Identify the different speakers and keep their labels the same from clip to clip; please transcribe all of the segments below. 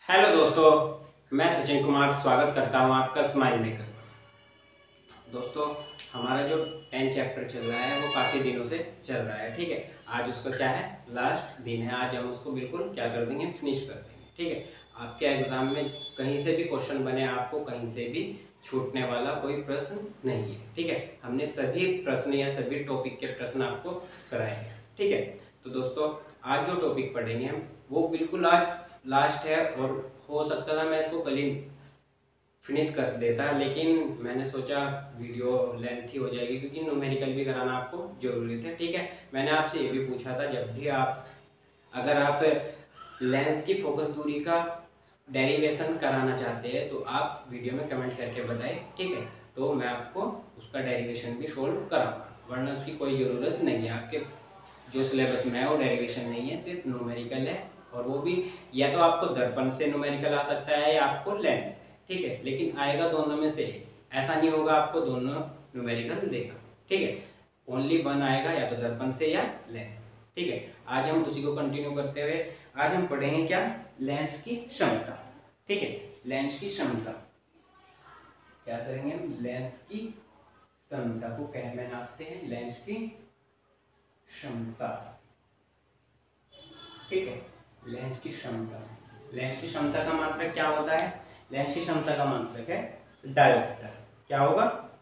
Speaker 1: Hello दोस्तों, मैं सचिन कुमार स्वागत करता हूं आपका स्माइल मेकर। दोस्तों, हमारा जो 10 चैप्टर चल रहा है वो काफ़ी दिनों से चल रहा है। ठीक है, आज उसका क्या है, लास्ट दिन है। आज हम उसको बिल्कुल क्या कर देंगे, फिनिश कर देंगे। ठीक है, आपके एग्जाम में कहीं से भी क्वेश्चन बने, आपको कहीं से भी छूटने वाला कोई प्रश्न नहीं है। ठीक है, हमने सभी प्रश्न या सभी टॉपिक के प्रश्न आपको कराए हैं। ठीक है, तो दोस्तों आज जो टॉपिक पढ़ेंगे हम वो बिल्कुल आज लास्ट है, और हो सकता था मैं इसको कल ही फिनिश कर देता, लेकिन मैंने सोचा वीडियो लेंथी हो जाएगी, क्योंकि न्यूमेरिकल भी कराना आपको जरूरी था। ठीक है, मैंने आपसे ये भी पूछा था, जब भी अगर आप लेंस की फोकस दूरी का डेरिवेशन कराना चाहते हैं तो आप वीडियो में कमेंट करके बताएं। ठीक है, तो मैं आपको उसका डेरिवेशन भी सोल्व कराऊंगा, वरना उसकी कोई ज़रूरत नहीं है। आपके जो सिलेबस में है वो डेरिवेशन नहीं है, सिर्फ न्यूमेरिकल है। और वो भी या तो आपको दर्पण से न्यूमेरिकल आ सकता है या आपको लेंस से। ठीक है, लेकिन आएगा दोनों में से एक, ऐसा नहीं होगा आपको दोनों न्यूमेरिकल देगा। ठीक है, ओनली वन आएगा, या तो दर्पण से या लेंस। ठीक है, आज हम उसी को कंटिन्यू करते हुए आज हम पढ़ेंगे क्या, लेंस की क्षमता। ठीक है, लेंस की क्षमता क्या करेंगे हम, लेंस की क्षमता को क्या में नापते हैं, लेंस की क्षमता। ठीक है, लेंस की क्षमता, लेंस की क्षमता का मात्रक क्या होता है, लेंस की क्षमता का मात्रक है डायोप्टर। क्या होगा,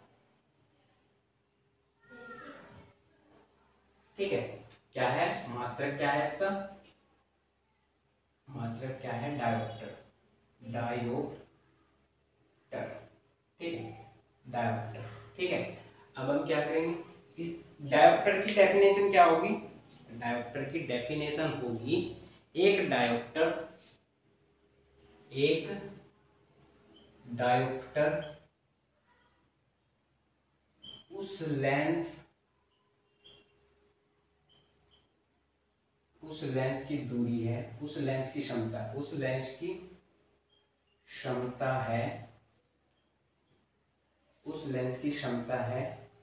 Speaker 1: ठीक है, क्या है मात्रक, क्या है इसका मात्रक, क्या है डायोप्टर, डायोप्टर। ठीक है, डायोप्टर। ठीक है, अब हम क्या करेंगे, डायोप्टर की डेफिनेशन क्या होगी, डायोप्टर की डेफिनेशन होगी, एक डायोप्टर, एक डायोप्टर उस लेंस की दूरी है, उस लेंस की क्षमता, उस लेंस की क्षमता है, उस लेंस की क्षमता है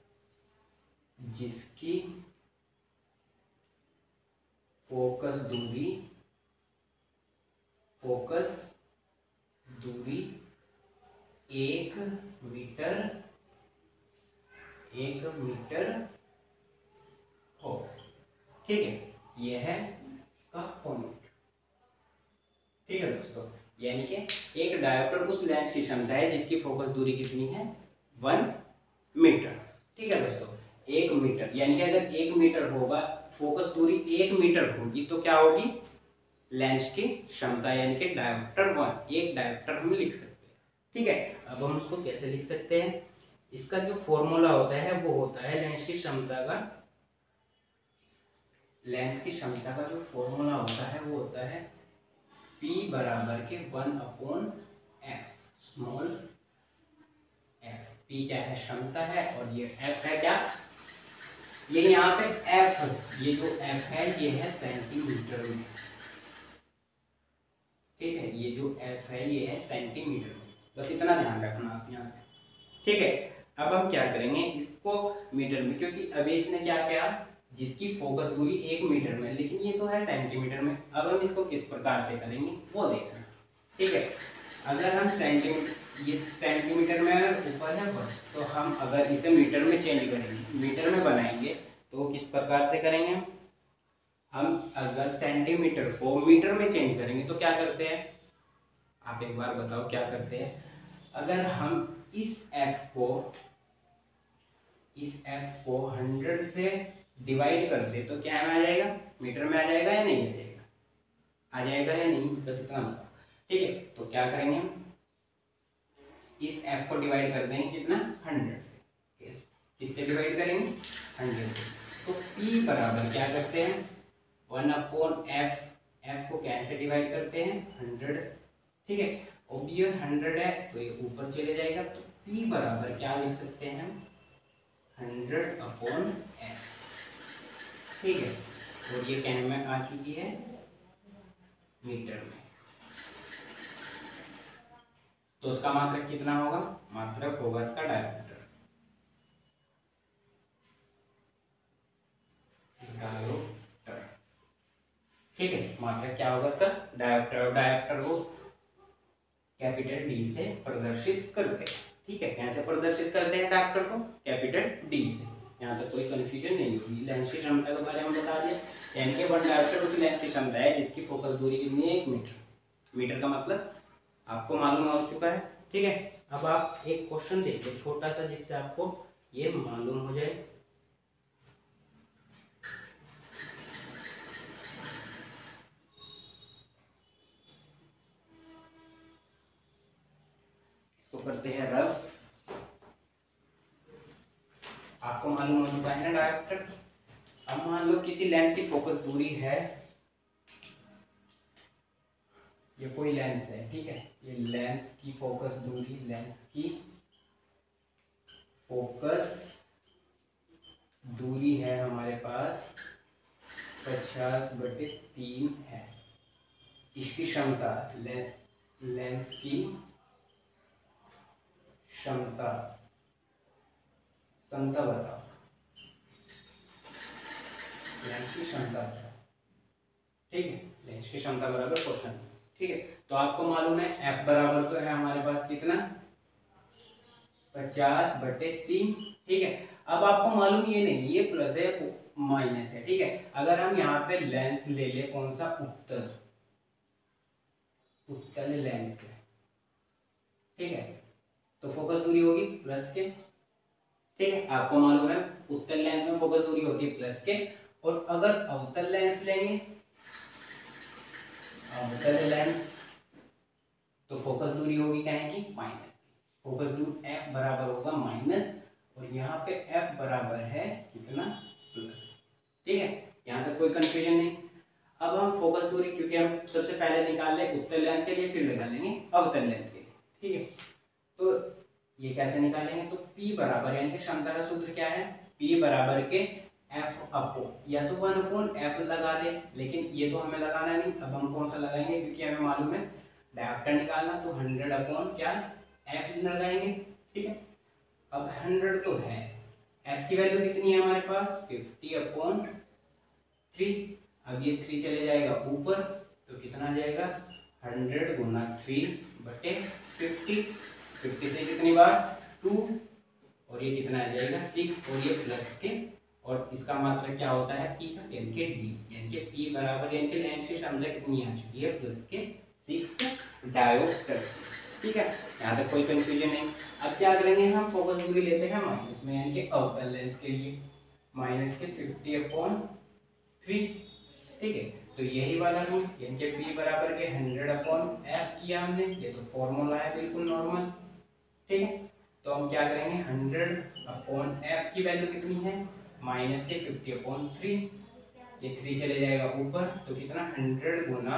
Speaker 1: जिसकी फोकस दूरी, फोकस दूरी 1 मीटर, 1 मीटर हो। ठीक है, यह है इसका पॉइंट। ठीक है दोस्तों, यानी कि एक डायोप्टर उस लेंस की क्षमता है जिसकी फोकस दूरी कितनी है, 1 मीटर। ठीक है दोस्तों, 1 मीटर, यानी कि अगर 1 मीटर होगा, फोकस दूरी 1 मीटर होगी, तो क्या होगी, लेंस की क्षमता, यानी कि डायोप्टर 1, एक डायोप्टर हम लिख सकते हैं। ठीक है, अब हम उसको कैसे लिख सकते हैं, इसका जो फॉर्मूला होता है वो होता है लेंस की क्षमता का, लेंस की क्षमता का जो फॉर्मूला होता है वो होता है P बराबर के 1/f, स्मॉल f। P क्या है, क्षमता है, और ये f है क्या, ये यहाँ पे f, ये जो f है ये है सेंटीमीटर में। ठीक है, ये जो f है ये है सेंटीमीटर में, बस इतना ध्यान रखना आप यहाँ पे। ठीक है, अब हम क्या करेंगे, इसको मीटर में, क्योंकि अभी इसने क्या किया, जिसकी फोकस दूरी 1 मीटर में, लेकिन ये तो है सेंटीमीटर में। अब हम इसको किस प्रकार से करेंगे वो देखना। ठीक है, अगर हम सेंटीमीटर, ये सेंटीमीटर में अगर ऊपर है बस, तो हम अगर इसे मीटर में चेंज करेंगे, मीटर में बनाएंगे, तो किस प्रकार से करेंगे, हम अगर सेंटीमीटर को मीटर में चेंज करेंगे तो क्या करते हैं, आप एक बार बताओ क्या करते हैं, अगर हम इस f को, इस f को 100 से डिवाइड कर दे तो क्या में आ जाएगा, मीटर में आ जाएगा या नहीं आ जाएगा, आ जाएगा या नहीं, बस इतना बताओ। ठीक है, तो क्या करेंगे हम, इस f को डिवाइड कर देंगे कितना, 100 से, किससे डिवाइड करेंगे, 100 से। तो p बराबर क्या करते हैं, 1/f, f को कैसे डिवाइड करते हैं, 100। ठीक है, अब ये 100 है तो ये ऊपर चले जाएगा, तो p बराबर क्या लिख सकते हैं हम, 100/f। ठीक है, और ये कहने में आ चुकी है मीटर में, तो उसका मात्रक कितना होगा, मात्रक होगा इसका डायोमीटर, डायोप्टर। ठीक है, मात्रक क्या होगा इसका, डायोप्टर, डायोप्टर को कैपिटल डी से प्रदर्शित करते हैं। ठीक है, यहाँ से प्रदर्शित करते हैं डायरेक्टर को कैपिटल डी से। यहाँ तक कोई कंफ्यूजन नहीं होगी। लेंस की क्षमता के बारे में बता दिया, यानी कि वन डायरेक्टर उस लेंस की क्षमता है जिसकी फोकस दूरी कितनी है, 1 मीटर। मीटर का मतलब आपको मालूम हो चुका है। ठीक है, अब आप एक क्वेश्चन देखिए छोटा सा, जिससे आपको ये मालूम हो जाए। इसको करते हैं रब। आपको मालूम हो चुका है ना डायरेक्टर। अब मान लो किसी लेंस की फोकस दूरी है, ये कोई लेंस है, ठीक है, ये लेंस की फोकस दूरी, लेंस की फोकस दूरी है हमारे पास 50/3 है। इसकी क्षमता, लेंस की क्षमता बताओ, लेंस की क्षमता बताओ। ठीक है, लेंस की क्षमता बराबर क्वेश्चन। ठीक है, तो आपको मालूम है F बराबर तो है हमारे पास कितना, 50/3। ठीक है, अब आपको मालूम ये नहीं, ये प्लस है माइनस है। ठीक है, अगर हम यहाँ पे लेंस ले ले, कौन सा, उत्तल लेंस है। ठीक है, तो फोकस दूरी होगी प्लस के। ठीक है, आपको मालूम है उत्तल लेंस में फोकस दूरी होती है प्लस के। और अगर अवतल लेंस लेंगे, अवतल लेंस, तो फोकस दूरी होगी क्या है कि माइनस। फोकस दूरी F बराबर होगा माइनस, और यहाँ पे F बराबर है कितना, प्लस। ठीक है, यहाँ तक कोई कंफ्यूजन नहीं। अब हम फोकस दूरी, क्योंकि हम सबसे पहले निकाल ले उत्तल लेंस के लिए, फिर निकालेंगे अवतल लेंस के लिए। ठीक है, तो ये कैसे निकालेंगे, तो P बराबर, यानी कि क्षमता का सूत्र क्या है, P बराबर के F अपॉन, या तो 1/F लगा दे, लेकिन ये तो हमें लगाना नहीं। अब हम कौन सा लगाएंगे, क्योंकि हमें मालूम है डायरेक्टर निकालना, तो 100 क्या F लगाएंगे। ठीक है, अब 100 तो है, F की वैल्यू कितनी है हमारे पास, 50/3। अब ये 3 चले जाएगा ऊपर, तो कितना आ जाएगा, 100 गुना 3/50। 50 से कितनी बार, 2, और ये कितना आ जाएगा 6, और ये प्लस के, और इसका मतलब क्या होता है P का, यानी कि D, यानी कि P बराबर, यानी कि लेंस की क्षमता कितनी आ चुकी है, प्लस के 6 डायोप्टर। ठीक है, यहाँ तक कोई कंफ्यूजन नहीं। अब क्या करेंगे, हम फोकस दूरी लेते हैं माइनस में, यानी कि अवतल लेंस के लिए माइनस के 50/3। ठीक है, तो यही वाला रूल, यानी कि P बराबर के 100/F किया हमने, ये तो फॉर्मूला है बिल्कुल नॉर्मल। ठीक है, तो हम क्या करेंगे, 100/F की वैल्यू कितनी है, माइनस के 50/3। ये 3 चले जाएगा ऊपर, तो कितना, 100 गुना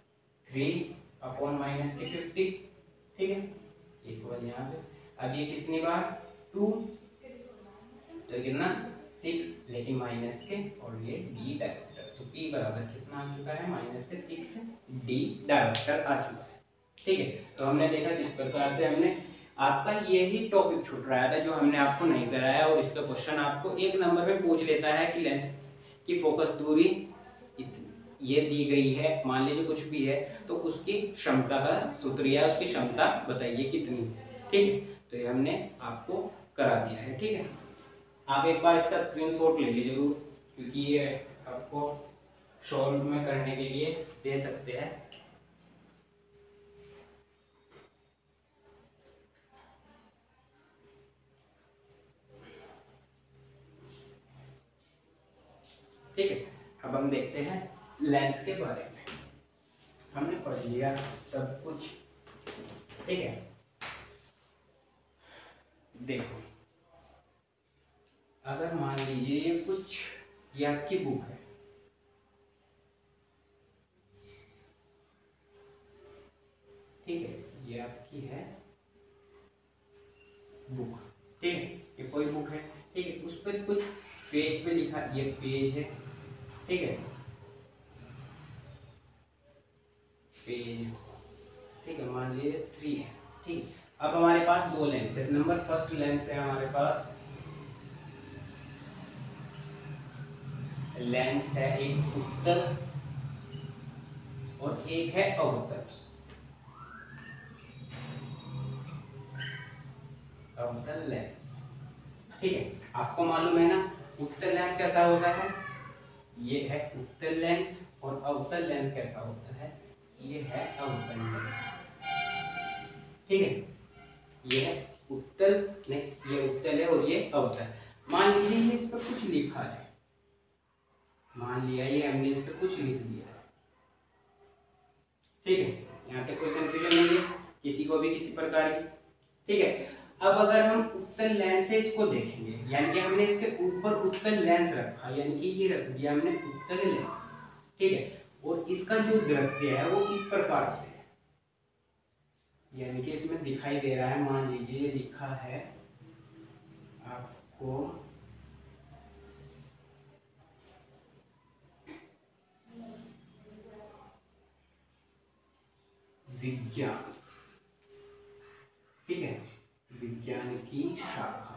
Speaker 1: 3/-50। ठीक है, इक्वल यहाँ पे, अब ये कितनी बार, 2, तो कितना 6, लेकिन माइनस के, और ये D डायोप्टर, तो P बराबर कितना आ चुका है, माइनस के 6 D डायोप्टर आ चुका है। ठीक है, तो हमने देखा किस प्रकार से हमने, आपका यही टॉपिक छूट रहा था जो हमने आपको नहीं कराया, और इसका क्वेश्चन आपको 1 नंबर में पूछ लेता है कि लेंस की फोकस दूरी ये दी गई है, मान लीजिए कुछ भी है, तो उसकी क्षमता का सूत्र या उसकी क्षमता बताइए कितनी। ठीक है, तो ये हमने आपको करा दिया है। ठीक है, आप एक बार इसका स्क्रीनशॉट ले लीजिए जरूर, क्योंकि ये आपको सॉल्व में करने के लिए दे सकते हैं। ठीक है, अब हम देखते हैं लेंस के बारे में। हमने पढ़ लिया सब कुछ। ठीक है, देखो, अगर मान लीजिए ये कुछ, ये आपकी बुक है, ठीक है, ये आपकी है बुक। ठीक है, ये कोई बुक है। ठीक है, उस पर कुछ पेज पे लिखा, ये पेज है। ठीक है, पेज, ठीक है, मान लीजिए 3 है। ठीक है, अब हमारे पास 2 लेंस है। नंबर फर्स्ट लेंस है हमारे पास, लेंस है एक उत्तल और एक है अवतल। अवतल लेंस। ठीक है, आपको मालूम है ना उत्तल लेंस कैसा होता है, ये है उत्तल लेंस, और अवतल लेंस कैसा होता है, ये है अवतल लेंस। ठीक है, ये है उत्तल, नहीं ये उत्तल है और ये अवतल। मान लीजिए इस पर कुछ लिखा है, मान लिया ये हमने इस पर कुछ लिख दिया है। ठीक है, यहाँ तक कोई कंफ्यूजन नहीं है किसी को भी किसी प्रकार की। ठीक है, अब अगर हम उत्तल लेंस से इसको देखेंगे, यानी कि हमने इसके ऊपर उत्तल लेंस रखा, यानी कि ये रख दिया हमने उत्तल लेंस। ठीक है, और इसका जो दृश्य है वो इस प्रकार से है, यानी कि इसमें दिखाई दे रहा है, मान लीजिए लिखा है आपको विज्ञान। ठीक है, विज्ञान की शाखा।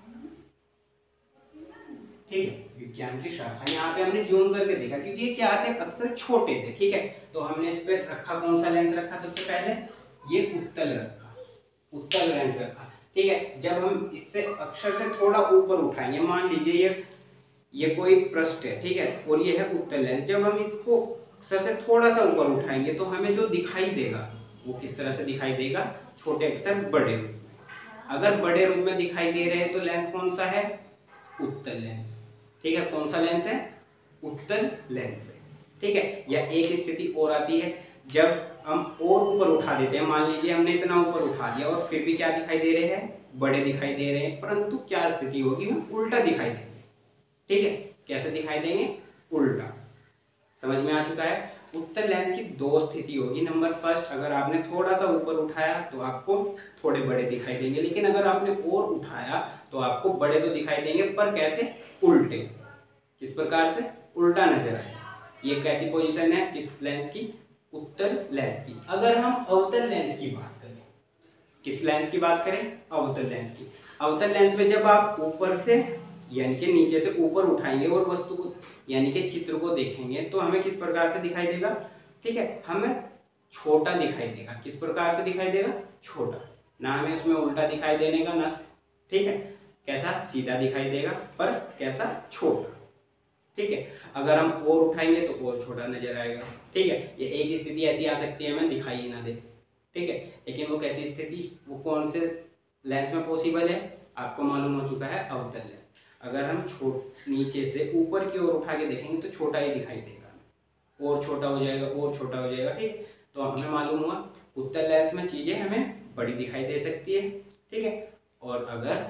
Speaker 1: ठीक है, विज्ञान की शाखा। यहाँ पे हमने जूम करके देखा क्योंकि ये क्या थे, अक्सर छोटे थे। ठीक है, तो हमने इस पे रखा, कौन सा लेंस रखा सबसे पहले, ये उत्तल रखा, उत्तल लेंस रखा। ठीक है, जब हम इससे अक्षर से थोड़ा ऊपर उठाएंगे, मान लीजिए ये कोई पृष्ठ है, ठीक है, और ये है उत्तल लेंस, जब हम इसको अक्षर से थोड़ा सा ऊपर उठाएंगे तो हमें जो दिखाई देगा वो किस तरह से दिखाई देगा, छोटे अक्षर बड़े रूप में। अगर बड़े रूप में दिखाई दे रहे हैं तो लेंस कौन सा है, उत्तल लेंस। ठीक है, कौन सा लेंस है, उत्तल लेंस है। ठीक है, या एक स्थिति और आती है जब हम और ऊपर उठा देते हैं, मान लीजिए हमने इतना ऊपर उठा दिया और फिर भी क्या दिखाई दे रहे हैं, बड़े दिखाई दे रहे हैं, परंतु क्या स्थिति होगी, हम उल्टा दिखाई देंगे। ठीक है, कैसे दिखाई देंगे, उल्टा। समझ में आ चुका है। उत्तल लेंस की दो स्थिति होगी। नंबर फर्स्ट, अगर आपने थोड़ा सा ऊपर उठाया तो आपको थोड़े बड़े दिखाई देंगे, लेकिन अगर आपने और उठाया तो आपको बड़े तो दिखाई देंगे, पर कैसे, उल्टे। किस प्रकार से, उल्टा नजर आएगा। ये कैसी पोजीशन है इस लेंस की, उत्तल लेंस की। अगर हम अवतल लेंस की बात करें, किस लेंस की बात करें, अवतल लेंस की। अवतल लेंस में जब आप ऊपर से यानी कि नीचे से ऊपर उठाएंगे और वस्तु को यानी कि चित्र को देखेंगे तो हमें किस प्रकार से दिखाई देगा, ठीक है, हमें छोटा दिखाई देगा। किस प्रकार से दिखाई देगा, छोटा। ना हमें उसमें उल्टा दिखाई देने का, ना, ठीक है, कैसा, सीधा दिखाई देगा, पर कैसा, छोटा। ठीक है, अगर हम और उठाएंगे तो और छोटा नजर आएगा। ठीक है, ये एक स्थिति ऐसी आ सकती है हमें दिखाई ही ना दे। ठीक है, लेकिन वो कैसी स्थिति, वो कौन से लेंस में पॉसिबल है, आपको मालूम हो चुका है, अवतल लेंस। अगर हम नीचे से ऊपर की ओर उठा के देखेंगे तो छोटा ही दिखाई देगा, और छोटा हो जाएगा, और छोटा हो जाएगा। ठीक, तो हमें मालूम हुआ उत्तल लेंस में चीजें हमें बड़ी दिखाई दे सकती है। ठीक है, और अगर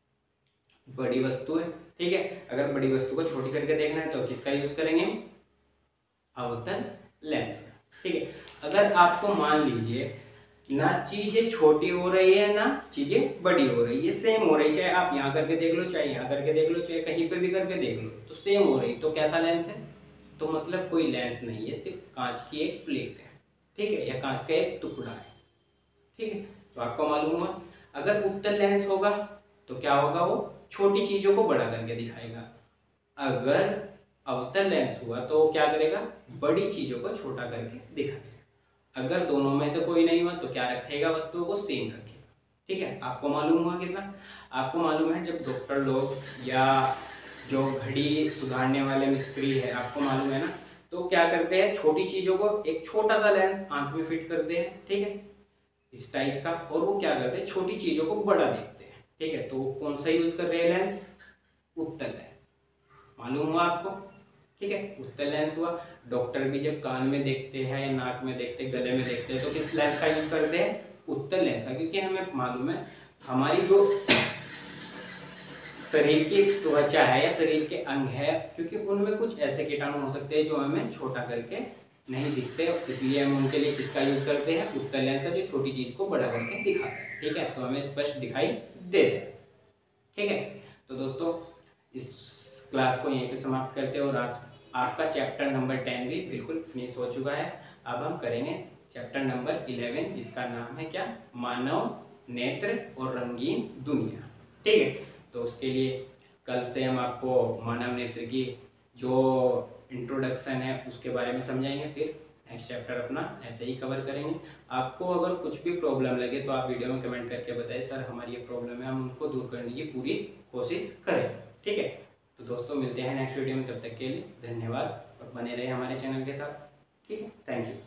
Speaker 1: बड़ी वस्तु है, ठीक है, अगर बड़ी वस्तु को छोटी करके देखना है तो किसका यूज करेंगे, अवतल लेंस का। ठीक है, अगर आपको मान लीजिए ना चीजें छोटी हो रही है ना चीजें बड़ी हो रही है, सेम हो रही, चाहे आप यहाँ करके देख लो, चाहे यहाँ करके देख लो, चाहे कहीं पर भी करके देख लो, तो सेम हो रही, तो कैसा लेंस है, तो मतलब कोई लेंस नहीं है, सिर्फ कांच की एक प्लेट है। ठीक है, या कांच का एक टुकड़ा है। ठीक है, तो आपको मालूम हुआ अगर उत्तल लेंस होगा तो क्या होगा, वो छोटी चीजों को बड़ा करके दिखाएगा। अगर अवतल लेंस हुआ तो क्या करेगा, बड़ी चीजों को छोटा करके दिखाएगा। अगर दोनों में से कोई नहीं हुआ तो क्या रखेगा, वस्तुओं को सेम रखेगा। ठीक है, आपको मालूम हुआ कितना, आपको मालूम है जब डॉक्टर लोग या जो घड़ी सुधारने वाले मिस्त्री है, आपको मालूम है ना, तो क्या करते हैं, छोटी चीजों को एक छोटा सा लेंस आंख में फिट करते हैं। ठीक है, इस टाइप का, और वो क्या करते हैं, छोटी चीजों को बड़ा देखते हैं। ठीक है, तो वो कौन सा यूज कर रहे हैं लेंस, उत्तल लेंस। मालूम हुआ आपको। ठीक है, उत्तल लेंस हुआ। डॉक्टर भी जब कान में देखते हैं या नाक में देखते हैं, गले में देखते हैं, तो किस लेंस का यूज करते हैं, उत्तल लेंस का, क्योंकि हमें मालूम है हमारी जो शरीर की त्वचा है या शरीर के अंग है, क्योंकि उनमें कुछ ऐसे कीटाणु हो सकते हैं जो हमें छोटा करके नहीं दिखते, इसलिए हम उनके लिए किसका यूज करते हैं, उत्तल लेंस का, जो छोटी चीज को बड़ा करके दिखाता है। ठीक है, तो हमें स्पष्ट दिखाई देता है। ठीक है, तो दोस्तों इस क्लास को यहीं पे समाप्त करते हैं, और आज आपका चैप्टर नंबर 10 भी बिल्कुल फिनिश हो चुका है। अब हम करेंगे चैप्टर नंबर 11, जिसका नाम है क्या, मानव नेत्र और रंगीन दुनिया। ठीक है, तो उसके लिए कल से हम आपको मानव नेत्र की जो इंट्रोडक्शन है उसके बारे में समझाएंगे, फिर नेक्स्ट नेक्स्ट चैप्टर अपना ऐसे ही कवर करेंगे। आपको अगर कुछ भी प्रॉब्लम लगे तो आप वीडियो में कमेंट करके बताइए, सर हमारी ये प्रॉब्लम है, हम उनको दूर करने की पूरी कोशिश करें। ठीक है, तो दोस्तों मिलते हैं नेक्स्ट वीडियो में, तब तक के लिए धन्यवाद और बने रहे हमारे चैनल के साथ। ठीक है, थैंक यू।